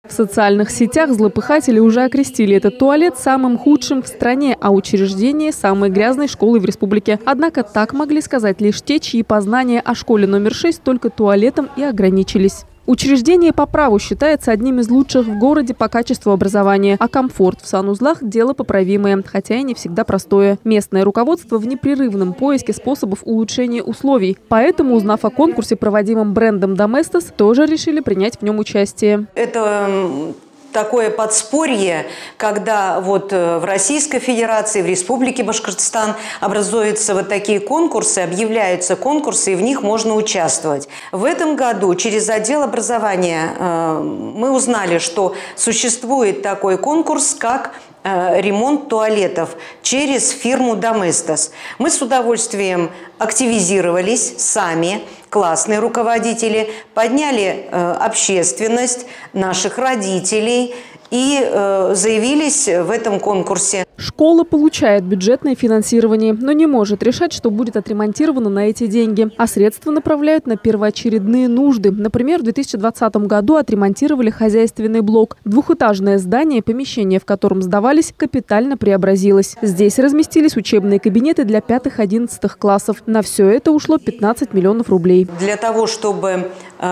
В социальных сетях злопыхатели уже окрестили этот туалет самым худшим в стране, а учреждение – самой грязной школой в республике. Однако так могли сказать лишь те, чьи познания о школе номер 6 только туалетом и ограничились. Учреждение по праву считается одним из лучших в городе по качеству образования, а комфорт в санузлах – дело поправимое, хотя и не всегда простое. Местное руководство в непрерывном поиске способов улучшения условий. Поэтому, узнав о конкурсе, проводимом брендом Domestos, тоже решили принять в нем участие. Это такое подспорье, когда вот в Российской Федерации, в Республике Башкортостан образуются вот такие конкурсы, объявляются конкурсы, и в них можно участвовать. В этом году через отдел образования мы узнали, что существует такой конкурс, как ремонт туалетов через фирму Domestos. Мы с удовольствием активизировались сами, классные руководители, подняли общественность, наших родителей и заявились в этом конкурсе. Школа получает бюджетное финансирование, но не может решать, что будет отремонтировано на эти деньги. А средства направляют на первоочередные нужды. Например, в 2020 году отремонтировали хозяйственный блок. Двухэтажное здание, помещение в котором сдавались, капитально преобразилось. Здесь разместились учебные кабинеты для 5-11 классов. На все это ушло 15 миллионов рублей. Для того, чтобы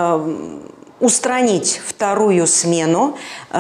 устранить вторую смену,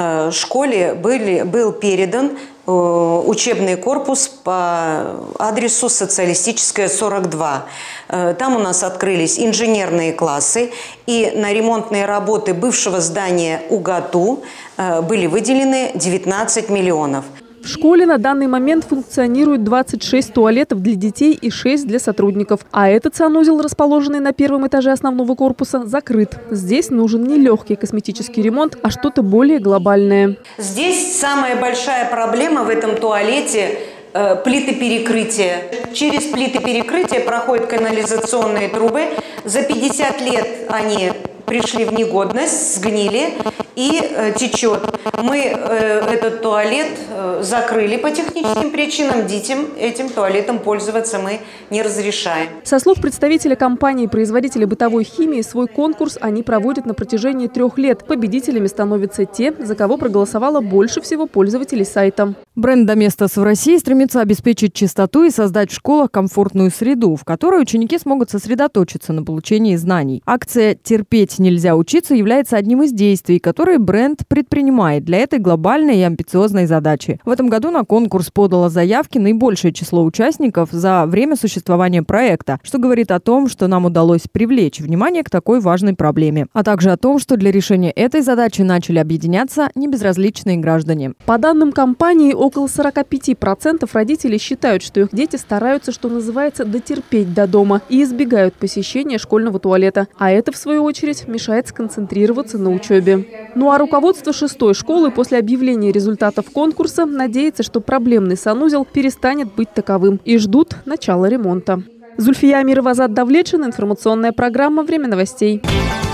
школе был передан учебный корпус по адресу Социалистическая, 42. Там у нас открылись инженерные классы, и на ремонтные работы бывшего здания УГАТУ были выделены 19 миллионов. В школе на данный момент функционирует 26 туалетов для детей и 6 для сотрудников. А этот санузел, расположенный на первом этаже основного корпуса, закрыт. Здесь нужен не легкий косметический ремонт, а что-то более глобальное. Здесь самая большая проблема в этом туалете – плиты перекрытия. Через плиты перекрытия проходят канализационные трубы. За 50 лет они пришли в негодность, сгнили и течет. Мы этот туалет закрыли по техническим причинам. Детям этим туалетом пользоваться мы не разрешаем. Со слов представителя компании-производителя бытовой химии, свой конкурс они проводят на протяжении 3 лет. Победителями становятся те, за кого проголосовало больше всего пользователей сайта. Бренд Domestos в России стремится обеспечить чистоту и создать в школах комфортную среду, в которой ученики смогут сосредоточиться на получении знаний. Акция «Терпеть нельзя учиться» является одним из действий, которые бренд предпринимает для этой глобальной и амбициозной задачи. В этом году на конкурс подало заявки наибольшее число участников за время существования проекта, что говорит о том, что нам удалось привлечь внимание к такой важной проблеме, а также о том, что для решения этой задачи начали объединяться небезразличные граждане. По данным компании, около 45% родителей считают, что их дети стараются, что называется, дотерпеть до дома и избегают посещения школьного туалета. А это, в свою очередь, мешает сконцентрироваться на учебе. Ну а руководство 6-й школы после объявления результатов конкурса надеется, что проблемный санузел перестанет быть таковым, и ждут начала ремонта. Зульфия Амирова, Азат Давлетшин, информационная программа «Время новостей».